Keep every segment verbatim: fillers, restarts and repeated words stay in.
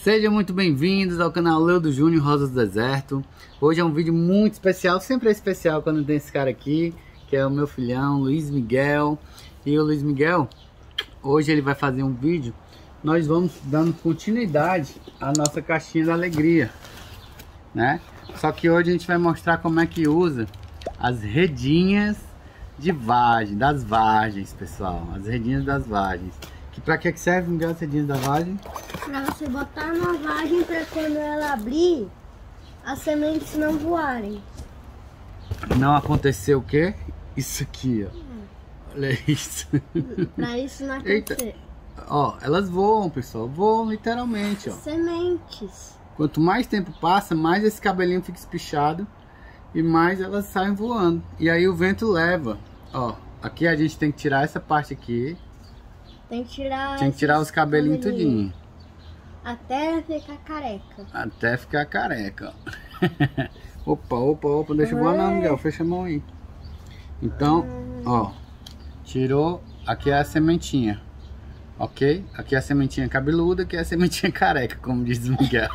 Sejam muito bem-vindos ao canal Leudo Júnior Rosas do Deserto. Hoje é um vídeo muito especial, sempre é especial quando tem esse cara aqui, que é o meu filhão, Luiz Miguel. E o Luiz Miguel, hoje ele vai fazer um vídeo, nós vamos dando continuidade à nossa caixinha da alegria, né? Só que hoje a gente vai mostrar como é que usa as redinhas de vagem, das vagens, pessoal. As redinhas das vagens. Que pra que serve, Miguel, as redinhas da vagem? Pra você botar na vagem pra quando ela abrir, as sementes não voarem. Não aconteceu o quê? Isso aqui, ó. Olha isso. Pra isso não acontecer. Eita. Ó, elas voam, pessoal. Voam literalmente, ó. Sementes. Quanto mais tempo passa, mais esse cabelinho fica espichado e mais elas saem voando. E aí o vento leva. Ó, aqui a gente tem que tirar essa parte aqui. Tem que tirar, tem que tirar os cabelinhos tudinho. Até ficar careca. Até ficar careca, ó. Opa, opa, opa. Não deixa voar não, Miguel. Fecha a mão aí. Então, hum. ó. Tirou. Aqui é a sementinha. Ok? Aqui é a sementinha cabeluda, aqui é a sementinha careca, como diz o Miguel.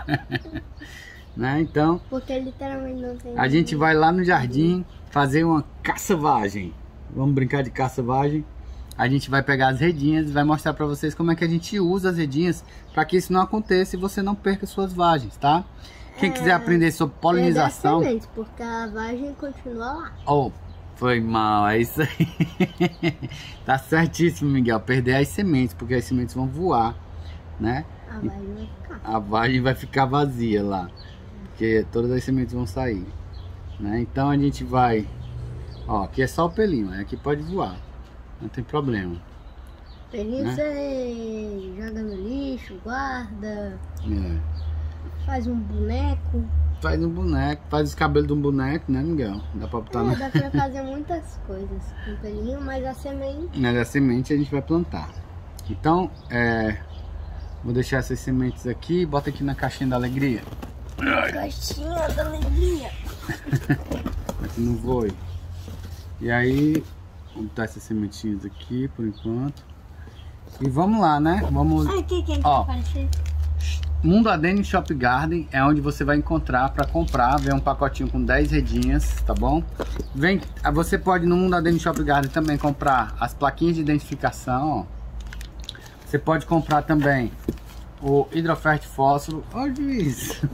Né? Então, porque literalmente não tem. A gente vai lá no jardim fazer uma caça-vagem. Vamos brincar de caça-vagem. A gente vai pegar as redinhas e vai mostrar pra vocês como é que a gente usa as redinhas para que isso não aconteça e você não perca suas vagens, tá? Quem é, quiser aprender sobre polinização... sementes, porque a vagem continua lá. Oh, foi mal, é isso aí. Tá certíssimo, Miguel. Perder as sementes, porque as sementes vão voar, né? A vagem vai ficar. A vagem vai ficar vazia lá, porque todas as sementes vão sair, né? Então a gente vai... Ó, aqui é só o pelinho, aqui pode voar. Não tem problema. Pelinho, né? Você joga no lixo, guarda, é. Faz um boneco. Faz um boneco, faz os cabelos de um boneco, né, Miguel? Dá pra botar é, no... dá pra fazer muitas coisas com pelinho, mas a semente... Mas a semente a gente vai plantar. Então, é... vou deixar essas sementes aqui e bota aqui na caixinha da alegria. Caixinha da alegria. Aqui não voe. E aí... Vamos botar essas sementinhas aqui por enquanto. E vamos lá, né? Vamos. Ai, que, que ó, aparecer? Mundo Adene Shop Garden é onde você vai encontrar para comprar. Vem um pacotinho com dez redinhas, tá bom? Vem, você pode no Mundo Adene Shop Garden também comprar as plaquinhas de identificação. Ó. Você pode comprar também o Hidrofert Fósforo. Olha isso.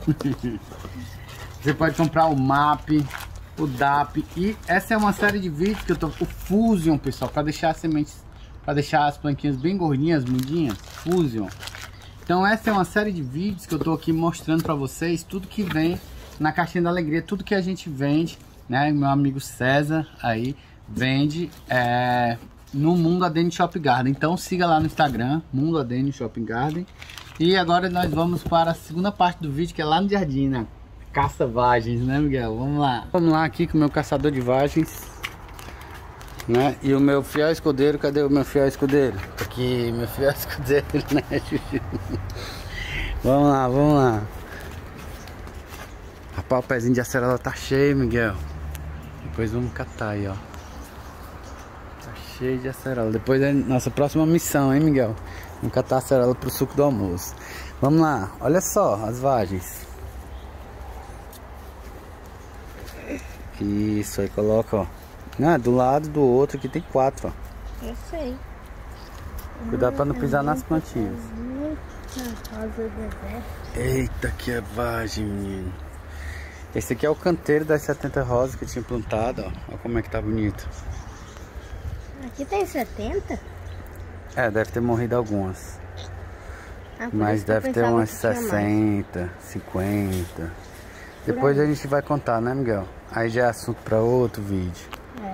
Você pode comprar o M A P. O D A P. E essa é uma série de vídeos que eu tô... O Fusion, pessoal, para deixar as sementes, para deixar as plantinhas bem gordinhas, mudinhas. Fusion. Então essa é uma série de vídeos que eu tô aqui mostrando para vocês tudo que vem na caixinha da alegria, tudo que a gente vende, né? Meu amigo César aí vende é, no Mundo Adene Shop Garden. Então siga lá no Instagram, Mundo Adene Shop Garden. E agora nós vamos para a segunda parte do vídeo, que é lá no jardim, né? Caça vagens, né, Miguel? Vamos lá. Vamos lá aqui com o meu caçador de vagens, né? E o meu fiel escudeiro, cadê o meu fiel escudeiro? Aqui, meu fiel escudeiro, né, Juju? Vamos lá, vamos lá. Rapaz, o pezinho de acerola tá cheio, Miguel. Depois vamos catar aí, ó. Tá cheio de acerola. Depois é nossa próxima missão, hein, Miguel? Vamos catar a acerola pro suco do almoço. Vamos lá, olha só as vagens. Isso, aí coloca, ó. Ah, do lado do outro aqui tem quatro, ó. Eu sei. Cuidado pra não pisar nas plantinhas. Eita, que é vagem, menino. Esse aqui é o canteiro das setenta rosas que eu tinha plantado, ó. Olha como é que tá bonito. Aqui tem setenta? É, deve ter morrido algumas. Ah, mas deve ter umas sessenta, cinquenta. Depois a gente vai contar, né, Miguel? Aí já é assunto para outro vídeo. É.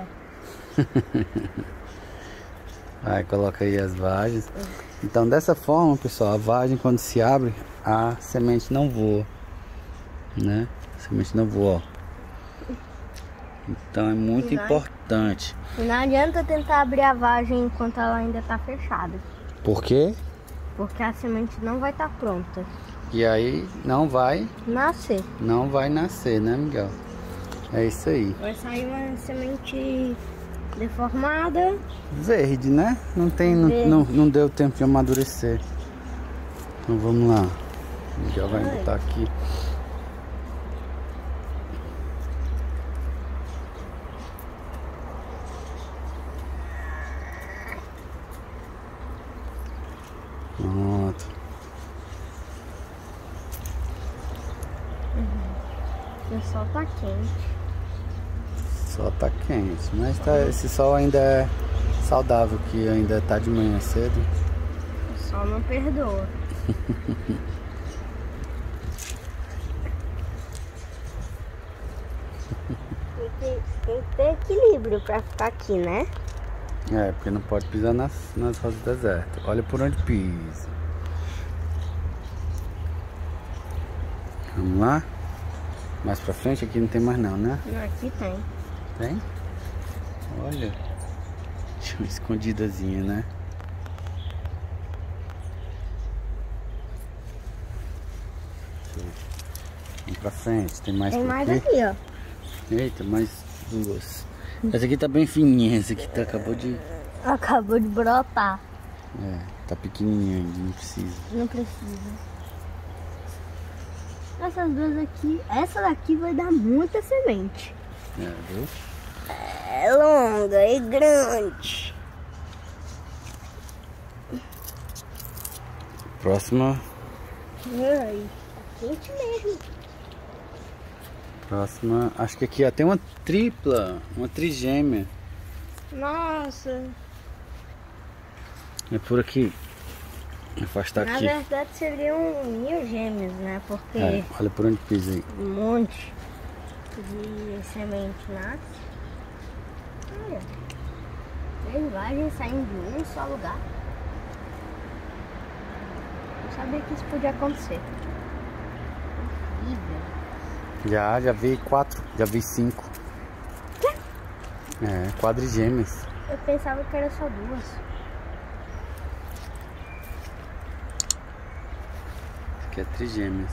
Aí coloca aí as vagens. Então dessa forma, pessoal, a vagem quando se abre, a semente não voa, né? A semente não voa, ó. Então é muito não, importante. Não adianta tentar abrir a vagem enquanto ela ainda tá fechada. Por quê? Porque a semente não vai estar pronta. E aí não vai nascer. Não vai nascer, né, Miguel? É isso aí. Vai sair uma semente deformada. Verde, né? Não tem, não, não, não deu tempo de amadurecer. Então vamos lá. O Miguel vai botar aqui. Pronto. Uhum. O sol tá quente. O sol tá quente, mas tá, esse sol ainda é saudável, que ainda tá de manhã cedo. O sol não perdoa. Tem que, tem que ter equilíbrio pra ficar aqui, né? É, porque não pode pisar nas, nas rosas do deserto. Olha por onde pisa. Vamos lá? Mais pra frente aqui não tem mais não, né? Não, aqui tem. Tem? Olha. Tinha uma escondidazinha, né? Vamos pra frente, tem mais Tem por mais aqui? aqui, ó. Eita, mais duas. Essa aqui tá bem fininha, essa aqui tá, acabou de... Acabou de brotar. É, tá pequenininha ainda, não precisa. Não precisa. Essas duas aqui, essa daqui vai dar muita semente. É, viu? É longa e grande. Próxima. Ai, tá quente mesmo. Próxima. Acho que aqui ó, tem uma tripla, uma trigêmea. Nossa. É por aqui. Afastar Na aqui. verdade seriam mil gêmeos, né? Porque É, olha por onde pisa aí. um monte de semente nasce. Olha. Três vagens saindo de um só lugar. Não sabia que isso podia acontecer. Incrível. Já, já vi quatro, já vi cinco. Quê? É, quadrigêmeas. Eu pensava que era só duas. Aqui é trigêmeas.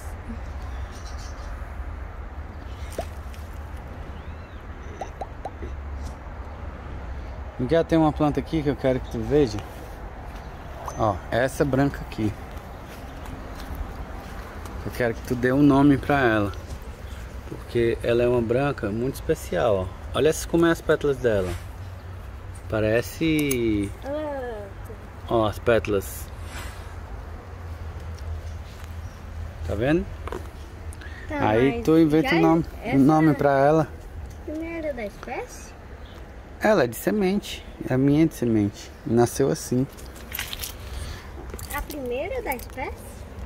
Miguel, tem uma planta aqui que eu quero que tu veja. Ó, essa branca aqui. Eu quero que tu dê um nome pra ela. Porque ela é uma branca muito especial, ó. Olha como é as pétalas dela. Parece... Ah, Ó, as pétalas. Tá vendo? tá, Aí mas tu inventa já um nome, essa um nome pra ela. primeira da espécie? Ela é de semente. É a minha de semente. Nasceu assim. A primeira da espécie?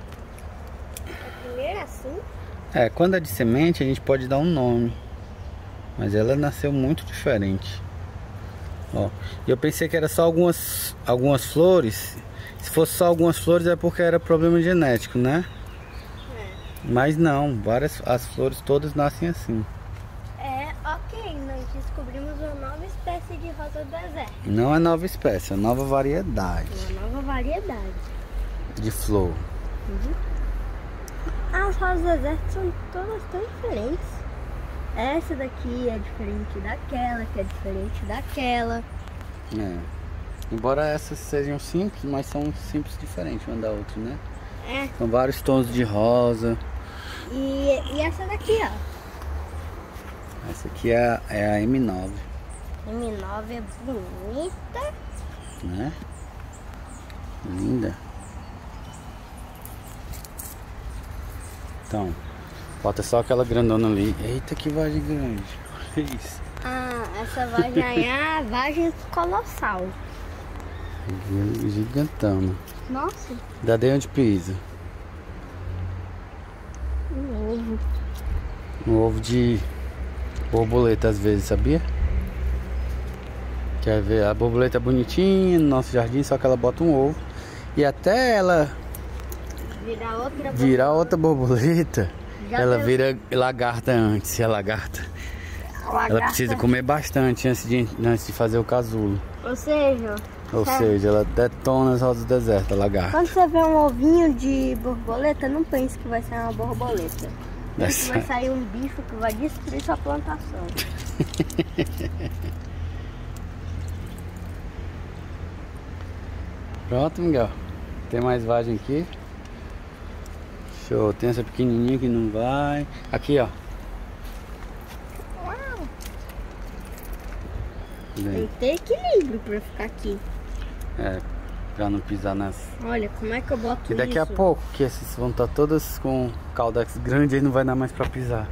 A primeira assim? É, quando é de semente a gente pode dar um nome. Mas ela nasceu muito diferente. Ó, eu pensei que era só algumas, algumas flores. Se fosse só algumas flores é porque era problema genético, né? É. Mas não, várias, as flores todas nascem assim. É, ok, nós descobrimos uma nova espécie de rosa do deserto. Não é nova espécie, é nova variedade Uma nova variedade. de flor. Uhum. As rosas do deserto são todas tão diferentes. Essa daqui é diferente daquela, que é diferente daquela. É. Embora essas sejam simples, mas são simples diferentes uma da outra, né? É. São vários tons de rosa. E, e essa daqui, ó. Essa aqui é a, é a M nove, M nove é bonita. né? Linda. Então, falta só aquela grandona ali. Eita, que vagem grande. Olha isso. Ah, essa vagem aí é a vagem colossal. Gigantão. Nossa, Daí onde pisa? um ovo. Um ovo de borboleta às vezes, sabia? Quer ver? A borboleta é bonitinha no nosso jardim, só que ela bota um ovo. E até ela Virar outra virar outra borboleta, Já ela deu- vira lagarta antes. E a lagarta, lagarta. ela precisa comer bastante antes de, antes de fazer o casulo. Ou seja, Ou sabe, seja, ela detona as rosas do deserto, a lagarta. quando você vê um ovinho de borboleta, não pense que vai sair uma borboleta. Vai Pense que vai sair. sair um bicho que vai destruir sua plantação. Pronto, Miguel. Tem mais vagem aqui. Show, tem essa pequenininha que não vai. Aqui, ó. Uau. Tem que ter equilíbrio pra ficar aqui. É, pra não pisar nas... Olha, como é que eu boto isso? E daqui a pouco, que esses vão estar todas com caudex grande, aí não vai dar mais pra pisar.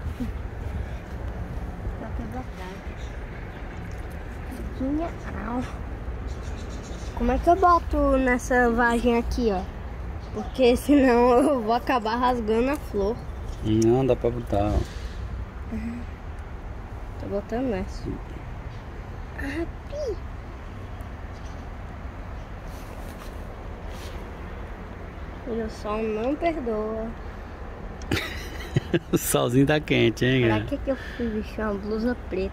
Como é que eu boto nessa vagem aqui, ó? Porque senão eu vou acabar rasgando a flor. Não, dá pra botar, ó. Tô botando nessa. Ah, pi. E o sol não perdoa. O solzinho tá quente, hein, Pra cara? que que eu fui vestir uma blusa preta?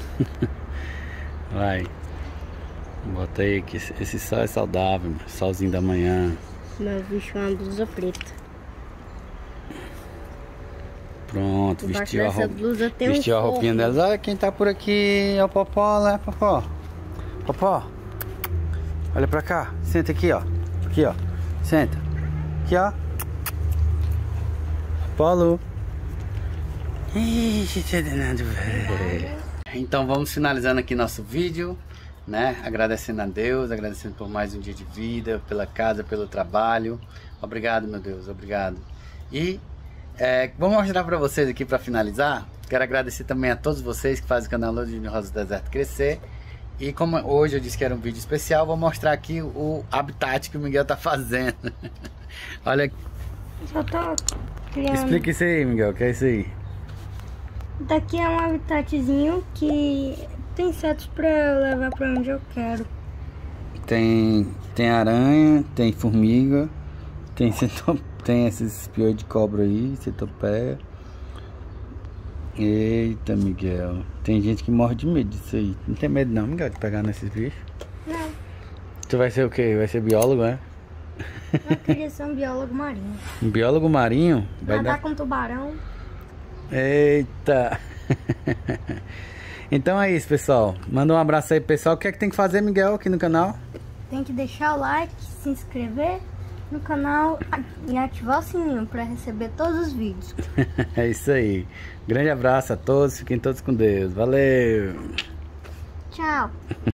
Vai. Bota aí que esse, esse sol é saudável, mano. Solzinho da manhã. Mas eu vesti uma blusa preta. Pronto, Embaixo vestiu a dessa roupa. blusa tem um Vestiu a roupinha forro. delas. Olha quem tá por aqui, é o Popó, né, Popó? Popó. Olha pra cá. Senta aqui, ó. Aqui, ó. Senta. Aqui, ó. Polo. Ixi, tinha danado, velho. Então vamos finalizando aqui nosso vídeo, né? Agradecendo a Deus, agradecendo por mais um dia de vida, pela casa, pelo trabalho. Obrigado, meu Deus, obrigado. E é, vou mostrar pra vocês aqui pra finalizar. Quero agradecer também a todos vocês que fazem o canal Lua de Rosa do Deserto crescer. E como hoje eu disse que era um vídeo especial, vou mostrar aqui o habitat que o Miguel tá fazendo. Olha. Só tô criando. Explica isso aí, Miguel, o que é isso aí? Daqui é um habitatzinho que tem insetos pra eu levar pra onde eu quero. Tem, tem aranha, tem formiga, tem, centop... tem esses piolhos de cobra aí, centopeia. Eita, Miguel. Tem gente que morre de medo disso aí. Não tem medo não, Miguel, de pegar nesses bichos? Não. Tu vai ser o quê? Vai ser biólogo, é? Eu queria ser um biólogo marinho. Um biólogo marinho? Vai Nadar dar... com tubarão. Eita! Então é isso, pessoal. Manda um abraço aí, pessoal. O que é que tem que fazer, Miguel, aqui no canal? Tem que deixar o like, se inscrever no canal e ativar o sininho para receber todos os vídeos. É isso aí. Grande abraço a todos. Fiquem todos com Deus. Valeu! Tchau!